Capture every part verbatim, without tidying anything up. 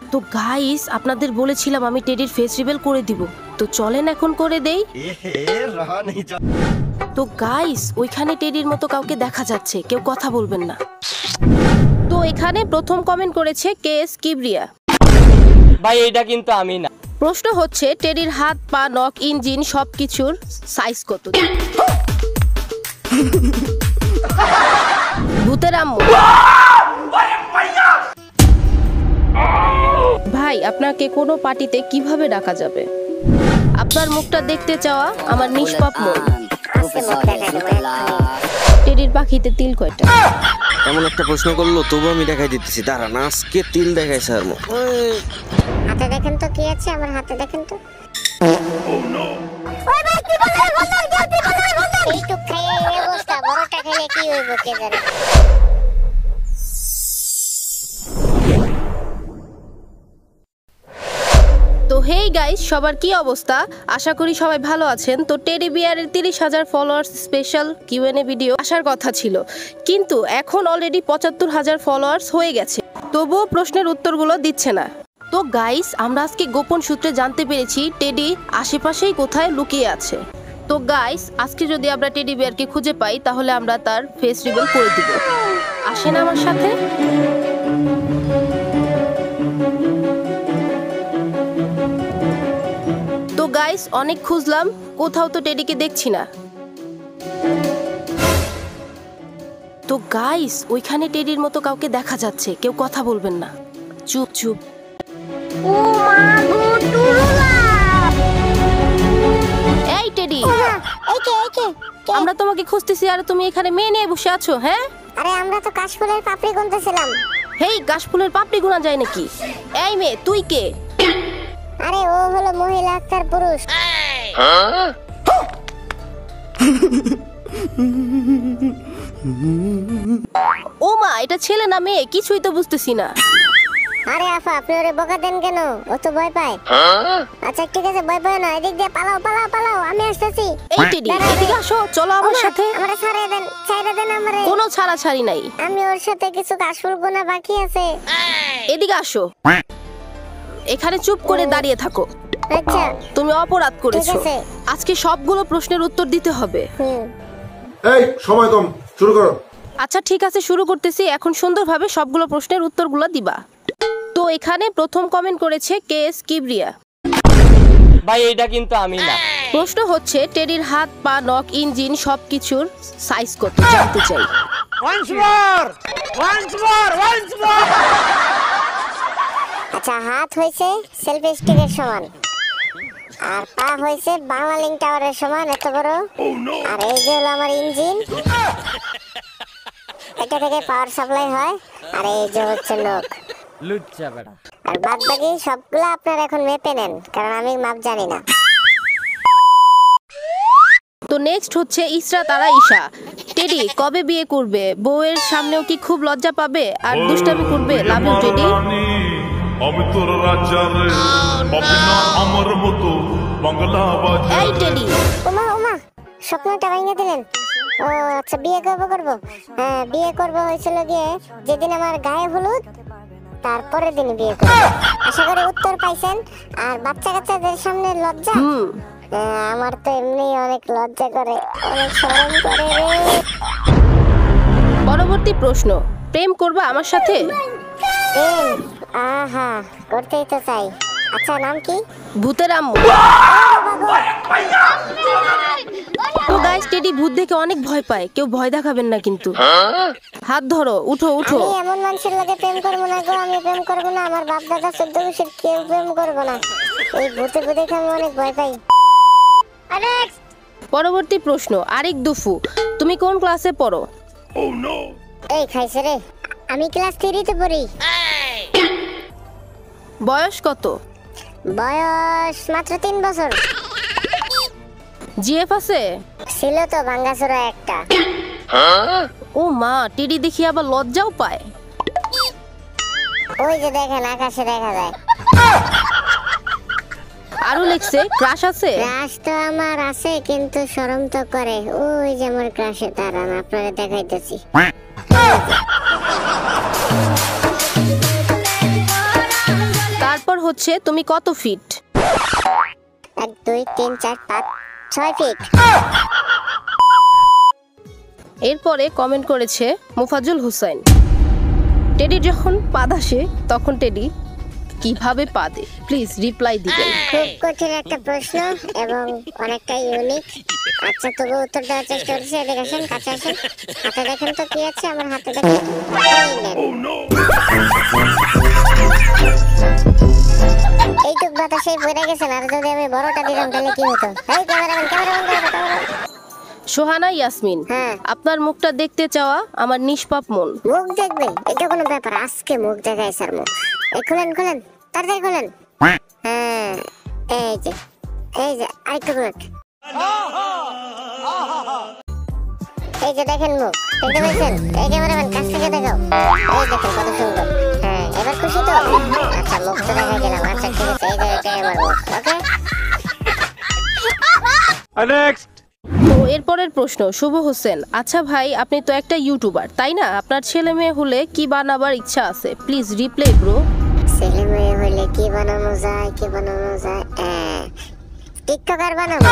তো গাইস আপনাদের বলেছিলাম আমি টেডির ফেস রিভিল করে দিব, তো চলেন এখন করে দেই। তো গাইস ওইখানে টেডির মতো কাউকে দেখা যাচ্ছে, কেউ কথা বলবেন না। তো এখানে প্রথম কমেন্ট করেছে কে এস কিবরিয়া। ভাই এটা কিন্তু আমি না। প্রশ্ন হচ্ছে টেডির হাত পা নখ ইঞ্জিন সবকিছুর সাইজ কত? ভূতের আম্মু। ভাই আপনাকে কোনো পার্টিতে কিভাবে ডাকা যাবে? আপনার মুখটা দেখতে চাওয়া আমার নিষ্পাপ মন। টেডির পাখিতে তিল কয়টা? এমন একটা প্রশ্ন করলো তবু আমি দেখাই দিতেছি, দাঁড়ান আজকে তিল দেখাই স্যার। হাতে দেখেন তো কি আছে আমার হাতে, দেখেন তো। এইটুক খাইয়ে এই অবস্থা, বড়টা খেলে কি হইব কে জানে। তো হেই গাইস, সবার কি অবস্থা? আশা করি সবাই ভালো আছেন। তো টেডি বিয়ারের তিরিশ হাজার ফলোয়ার্স স্পেশাল কিউএনএ ভিডিও আসার কথা ছিল, কিন্তু এখন অলরেডি পঁচাত্তর হাজার ফলোয়ার্স হয়ে গেছে, তবুও প্রশ্নের উত্তরগুলো দিচ্ছে না। তো গাইস আমরা আজকে গোপন সূত্রে জানতে পেরেছি টেডি আশেপাশেই কোথায় লুকিয়ে আছে। তো গাইস আজকে যদি আমরা টেডি বিয়ারকে খুঁজে পাই তাহলে আমরা তার ফেস রিভিল করে দিব। আসেন আমার সাথে। তো গাইস অনেক খুঁজলাম, কোথাও তো টেডিকে দেখছি না। তো গাইস ওইখানে টেডির মতো কাউকে দেখা যাচ্ছে, কেউ কথা বলবেন না, চুপ চুপ। ও মা গো টুরুলা! এই টেডি, এই কে এই কে? আমরা তোমাকে খুঁজতেছি আর তুমি এখানে মেয়ে নিয়ে বসে আছো। হ্যাঁ আরে আমরা তো কাশফুলের পাপড়ি গুনতেছিলাম। হেই কাশফুলের পাপড়ি গুনা যায় নাকি? এই মেয়ে তুই কে? আরে ও হলো মহিলা আক্তার পুরুষ। ও মা, এটা ছেলে না মেয়ে কিছুই তো বুঝতেছি না। আরে আফা আপনি ওরে বকা দেন কেন? ও তো ভয় পায়। আচ্ছা ঠিক আছে, ভয় পায় না, এদিক দিয়ে পালাও পালাও পালাও, আমি আসতেছি। এই টেডি এদিকে আসো, চলো আমার সাথে। আমরা ছাড়ে দেন, ছাড়ে দেন আমারে। কোনো ছাড়াছাড়ি নাই, আমি ওর সাথে কিছু কাশফুল গোনা বাকি আছে। এদিকে আসো। এখানে চুপ করে দাঁড়িয়ে থাকো। আচ্ছা তুমি অপরাধ করেছো, ঠিক আছে। আজকে সবগুলো প্রশ্নের উত্তর দিতে হবে। হুম এই সময় কম, শুরু করো। আচ্ছা ঠিক আছে শুরু করতেছি, এখন সুন্দরভাবে সবগুলো প্রশ্নের উত্তরগুলো দিবা। তো এখানে প্রথম কমেন্ট করেছে কে এস কিবরিয়া। ভাই এটা কিন্তু আমি না। প্রশ্ন হচ্ছে টেডির হাত পা নখ ইঞ্জিন সবকিছুর সাইজ কত জানতে চাই। আচ্ছা হাত হয়েছে সেলফি স্টিকের সমান, আর পা হয়েছে বাংলালিং টাওয়ারের সমান এত বড়, আর এই যে হলো আমার ইঞ্জিন, এটা থেকে পাওয়ার সাপ্লাই হয়, আর এই যে হচ্ছে নখ। লুচ্চা বেটা। আর বাদ বাকি সবগুলো আপনারা এখন মেপে নেন, কারণ আমি মাপ জানি না। তো নেক্সট হচ্ছে ইসরা তারা ঈশা। টেডি কবে বিয়ে করবে? বউয়ের সামনেও কি খুব লজ্জা পাবে আর দুষ্টামি করবে? Love you Teddy. আমি তোর রাজা রে পাবি না আমার মতো বাংলা বাজা। এই টেডি, ওমা ওমা স্বপ্নটা ভেঙে দিলেন। ও আচ্ছা বিয়ে করবো করবো হ্যাঁ বিয়ে করবো হয়েছিল গিয়ে যেদিন আমার গায়ে হলুদ, তারপরের দিন বিয়ে করবো। আশা করি উত্তর পাইছেন। আর বাচ্চা কাচ্চাদের সামনে লজ্জা, হুম হ্যাঁ, আমার তো এমনি অনেক লজ্জা করে, অনেক শরম করে রে। পরবর্তী প্রশ্ন, প্রেম করবা আমার সাথে? প্রেম? আহা করতেই তো চাই। আচ্ছা নাম কি? ভূতের আম্মু। তো গাইস টেডি ভূত দেখে অনেক ভয় পায়, কেউ ভয় দেখাবেন না কিন্তু। হাত ধরো, উঠো উঠো। আমি এমন মানুষের লগে প্রেম করবো না গো, আমি প্রেম করবো না, আমার বাপ দাদা চোদ্দ বছর কেউ প্রেম করবো না। এই ভূতে ভূতে দেখে আমি অনেক ভয় পাই। পরবর্তী প্রশ্ন, আরিক দুফু। তুমি কোন ক্লাসে পড়ো? এই খাইছে রে, আমি ক্লাস থ্রিতে পড়ি। বয়স কত? বয়স মাত্র তিন বছর। জিএফ আছে? ছিল তো ভাঙ্গাচোরা একটা। ও মা, টেডি দেখি আবার লজ্জাও পায়। ওই যে দেখেন আকাশে দেখা যায়। আরো লিখছে ক্রাশ আছে? ক্রাশ তো আমার আছে, কিন্তু শরম তো করে। ওই যে আমার ক্রাশে দাঁড়ান, আপনাকে দেখাইতেছি। হচ্ছে তুমি কত ফিট? এক দুই তিন চার পাঁচ ছয় ফিট। এরপরে কমেন্ট করেছে মুফাজ্জল হোসেন, টেডি যখন পাদ আসে তখন টেডি কিভাবে পাদে? প্লিজ রিপ্লাই দিবেন। খুব কঠিন একটা প্রশ্ন এবং অনেকটাই ইউনিক। আচ্ছা তবু উত্তর দেওয়ার চেষ্টা করছি। এদিকে আসেন, কাছে আসেন, হাতে দেখেন তো কি আছে আমার হাতে। দেখেন এইটুক বাতাসে পড়ে গেছেন, আর যদি আমি বড়টা দিলাম তাহলে কি হতো? এই ক্যামেরাম্যান, ক্যামেরাম্যান, সোহানা ইয়াসমিন, হ্যাঁ আপনার মুখটা দেখতে চাওয়া আমার নিষ্পাপ মন। মুখ দেখবে এটা কোনো ব্যাপার? আজকে মুখ দেখাই স্যার মুখ। এই খুলেন খুলেন তাড়াতাড়ি খুলেন। হ্যাঁ এই যে এই যে আরেকটু খুলেন। এই যে দেখেন মুখ দেখতে পাচ্ছেন? এই ক্যামেরাম্যান কাছ থেকে দেখাও। এই দেখেন কত সুন্দর। হ্যাঁ এবার খুশি তো? আচ্ছা মুখ তো দেখা গেলাম। আচ্ছা ঠিক আছে, এই যে এটাই আমার মুখ। Okay next. তো এরপরের প্রশ্ন শুভ হোসেন, আচ্ছা ভাই আপনি তো একটা ইউটিউবার তাই না? আপনার ছেলে মেয়ে হলে কি বানাবার ইচ্ছা আছে? Please reply bro. ছেলে মেয়ে হলে কি বানানো যায়, কি বানানো যায়? টিকটকার বানাবো।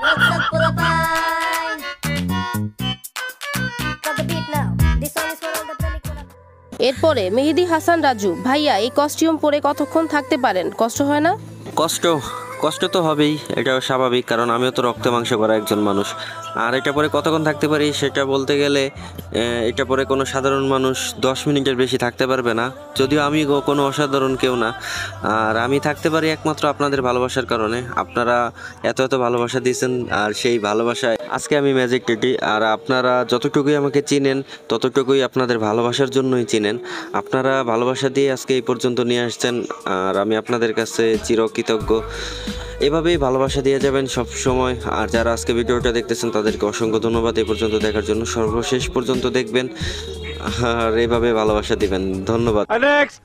এরপরে মেহেদি হাসান রাজু, ভাইয়া এই কস্টিউম পরে কতক্ষণ থাকতে পারেন? কষ্ট হয় না? কষ্ট কষ্ট তো হবেই, এটাও স্বাভাবিক, কারণ আমিও তো রক্ত মাংস করা একজন মানুষ। আর এটা পরে কতক্ষণ থাকতে পারি সেটা বলতে গেলে এটা পরে কোনো সাধারণ মানুষ দশ মিনিটের বেশি থাকতে পারবে না, যদিও আমি কোনো অসাধারণ কেউ না। আর আমি থাকতে পারি একমাত্র আপনাদের ভালোবাসার কারণে। আপনারা এত এত ভালোবাসা দিয়েছেন, আর সেই ভালোবাসায় আজকে আমি ম্যাজিক টেডি। আর আপনারা যতটুকুই আমাকে চিনেন ততটুকুই আপনাদের ভালোবাসার জন্যই চিনেন। আপনারা ভালোবাসা দিয়ে আজকে এই পর্যন্ত নিয়ে আসছেন, আর আমি আপনাদের কাছে চিরকৃতজ্ঞ। এভাবেই ভালোবাসা দিয়ে যাবেন সব সময়। আর যারা আজকে ভিডিওটা দেখতেছেন তাদেরকে অসংখ্য ধন্যবাদ এই পর্যন্ত দেখার জন্য। সর্বশেষ পর্যন্ত দেখবেন আর এভাবে ভালোবাসা দিবেন। ধন্যবাদ। নেক্সট।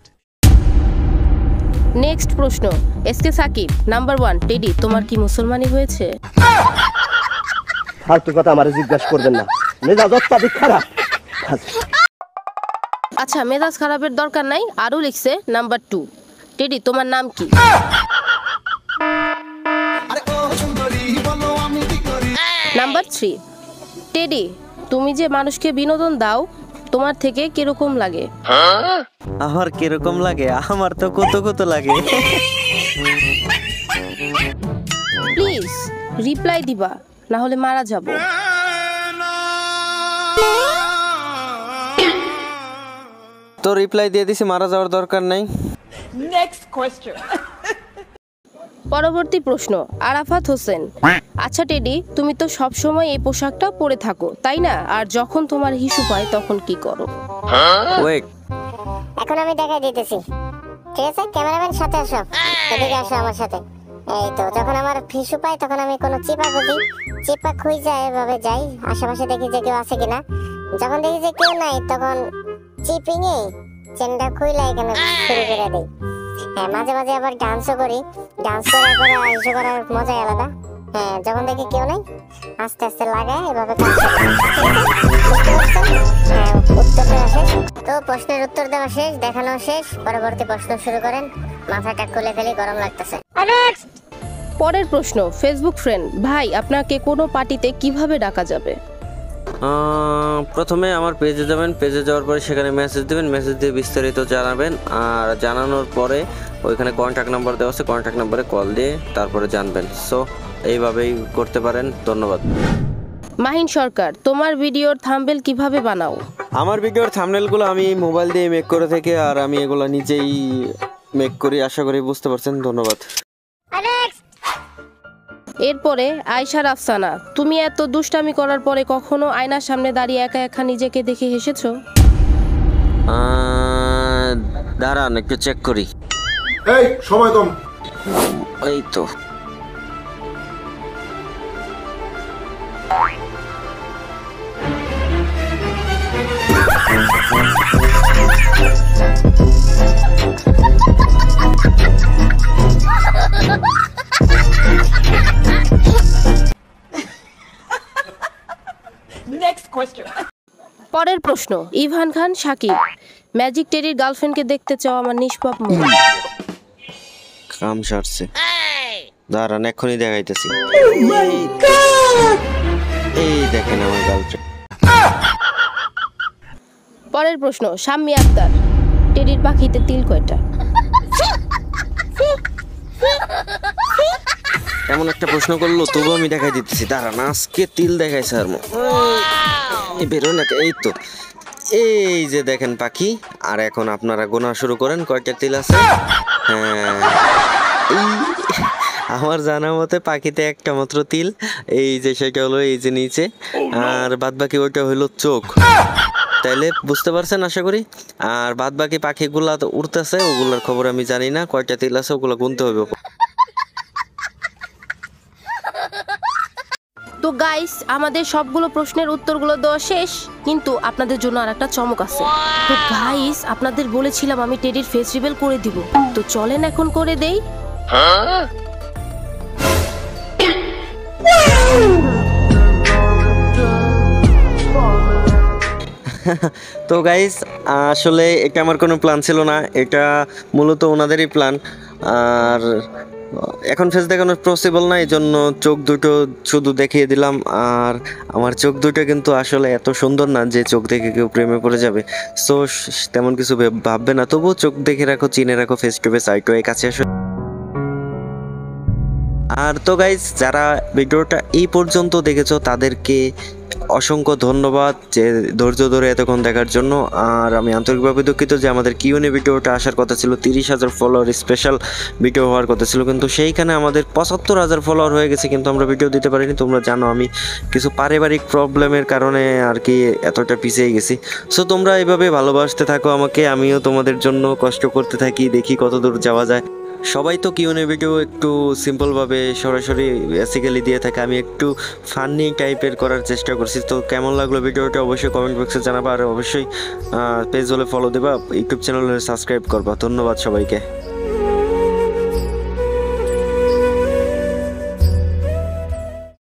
নেক্সট প্রশ্ন SK Sakib, number one, Teddy তোমার কি মুসলমানি হয়েছে? ফালতু কথা আমারে জিজ্ঞাসা করবেন না, মেজাজ অত্যাধিক খারাপ। আচ্ছা মেজাজ খারাপের দরকার নাই। আরও লিখছে নাম্বার টু, টেডি তোমার নাম কি? নাম্বার থ্রি, টেডি তুমি যে মানুষকে বিনোদন দাও তোমার থেকে কিরকম লাগে? আমার কিরকম লাগে? আমার তো কত কত লাগে। প্লিজ রিপ্লাই দিবা, না হলে মারা যাব। তো রিপ্লাই দিয়ে দিছি, মারা যাওয়ার দরকার নাই। Next question. পরবর্তী প্রশ্ন আরাফাত হোসেন, আচ্ছা টেডি তুমি তো সব সময় এই পোশাকটা পরে থাকো তাই না? আর যখন তোমার হিসু পায় তখন কি করো? ওয়েট, এখন আমি দেখাই দিতেছি, ঠিক আছে? ক্যামেরাম্যান সাথে আসো, এদিকে আসো আমার সাথে। এই তো যখন আমার ফিসু পাই তখন আমি কোনো চিপা খুঁজি, চিপা খুঁজে এভাবে যাই, আশেপাশে দেখি যে কেউ আছে কিনা। যখন দেখি যে কেউ নাই তখন চিপিং এ চেনটা খুইলা এখানে শুরু করে দেই। হ্যাঁ মাঝে মাঝে আবার ডান্সও করি, ডান্স করার পরে আইসো করার মজাই আলাদা। হ্যাঁ যখন দেখি কেউ নাই আস্তে আস্তে লাগায় এভাবে কাজ করি। হ্যাঁ উত্তর দেওয়া শেষ। তো প্রশ্নের উত্তর দেওয়া শেষ, দেখানো শেষ। পরবর্তী প্রশ্ন শুরু করেন, মাথাটা খুলে ফেলি, গরম লাগতেছে। পরের প্রশ্ন ফেসবুক ফ্রেন্ড, ভাই আপনাকে কোনো পার্টিতে কিভাবে ডাকা যাবে? প্রথমে আমার পেজে যাবেন, পেজে যাওয়ার পরে সেখানে মেসেজ দেবেন, মেসেজ দিয়ে বিস্তারিত জানাবেন। আর জানানোর পরে ওইখানে কন্ট্যাক্ট নাম্বার দেওয়া আছে, কন্ট্যাক্ট নাম্বারে কল দিয়ে তারপরে জানবেন। সো এইভাবেই করতে পারেন। ধন্যবাদ। মাহিন সরকার, তোমার ভিডিওর থাম্বনেল কিভাবে বানাও? আমার ভিডিওর থাম্বনেলগুলো আমি মোবাইল দিয়ে মেক করে থাকি, আর আমি এগুলো নিজেই মেক করি। আশা করি বুঝতে পারছেন। ধন্যবাদ। এরপরে আয়শা রাফসানা, তুমি এত দুষ্টামি করার পরে কখনো আয়নার সামনে দাঁড়িয়ে একা একা নিজেকে দেখে হেসেছো? দাঁড়ান একটু চেক করি। এই সময় কম। এই তো Next question. পরের প্রশ্ন ইভান খান সাকিব, ম্যাজিক টেরির গার্লফ্রেন্ডকে দেখতে চাও আমার নিষ্পাপ মন। কাম সারছে, দাঁড়ান এক্ষুনি দেখাইতেছি। এই দেখেন আমার গার্লফ্রেন্ড। পরের প্রশ্ন, শাম্মী আক্তার, টেডির পাখিতে তিল কয়টা? এমন একটা প্রশ্ন করলো তবু আমি দেখাই দিতেছি, দাঁড়ান আজকে তিল দেখাইছে আর বেরো না। এই তো এই যে দেখেন পাখি, আর এখন আপনারা গোনা শুরু করেন কয়টা তিল আছে। হ্যাঁ, এই আমার জানা মতে পাখিতে একটা মাত্র তিল, এই যে সেটা হলো এই যে নিচে, আর বাদ বাকি ওইটা হলো চোখ। তাইলে বুঝতে পারছেন আশা করি। আর বাদ বাকি পাখিগুলা তো উড়তেছে, ওগুলার খবর আমি জানি না, কয়টা তিল আছে ওগুলো গুনতে হবে। তো গাইস, আমাদের সবগুলো প্রশ্নের উত্তরগুলো দেওয়া শেষ, কিন্তু আপনাদের জন্য আর একটা চমক আছে। তো গাইস, আপনাদের বলেছিলাম আমি টেডির ফেস রিভিল করে দিব, তো চলেন এখন করে দেই। তো গাইস, আসলে এটা আমার কোনো প্ল্যান ছিল না, এটা মূলত ওনাদেরই প্ল্যান। আর এখন ফেস দেখানো পসিবল না, এই জন্য চোখ দুটো শুধু দেখিয়ে দিলাম। আর আমার চোখ দুটো কিন্তু আসলে এত সুন্দর না যে চোখ দেখে কেউ প্রেমে পড়ে যাবে, সো তেমন কিছু ভাববে না। তবুও চোখ দেখে রাখো, চিনে রাখো, face to face eye to eye কাছে আসো। আর তো গাইস, যারা ভিডিওটা এই পর্যন্ত দেখেছো তাদেরকে অসংখ্য ধন্যবাদ যে ধৈর্য ধরে এতক্ষণ দেখার জন্য। আর আমি আন্তরিকভাবে দুঃখিত যে আমাদের কিউএনএ ভিডিওটা আসার কথা ছিল, তিরিশ হাজার ফলোয়ার স্পেশাল ভিডিও হওয়ার কথা ছিল, কিন্তু সেইখানে আমাদের পঁচাত্তর হাজার ফলোয়ার হয়ে গেছে, কিন্তু আমরা ভিডিও দিতে পারিনি। তোমরা জানো আমি কিছু পারিবারিক প্রবলেমের কারণে আর কি এতটা পিছিয়ে গেছি। সো তোমরা এইভাবে ভালোবাসতে থাকো আমাকে, আমিও তোমাদের জন্য কষ্ট করতে থাকি, দেখি কত দূর যাওয়া যায়। সবাই তো কিউএনএ ভিডিও একটু সিম্পলভাবে সরাসরি বেসিক্যালি দিয়ে থাকে, আমি একটু ফানি টাইপের করার চেষ্টা করছি। তো কেমন লাগলো ভিডিওটা অবশ্যই কমেন্ট বক্সে জানাবা, আর অবশ্যই পেজ হলে ফলো দেবা, ইউটিউব চ্যানেল হলে সাবস্ক্রাইব করবা। ধন্যবাদ সবাইকে।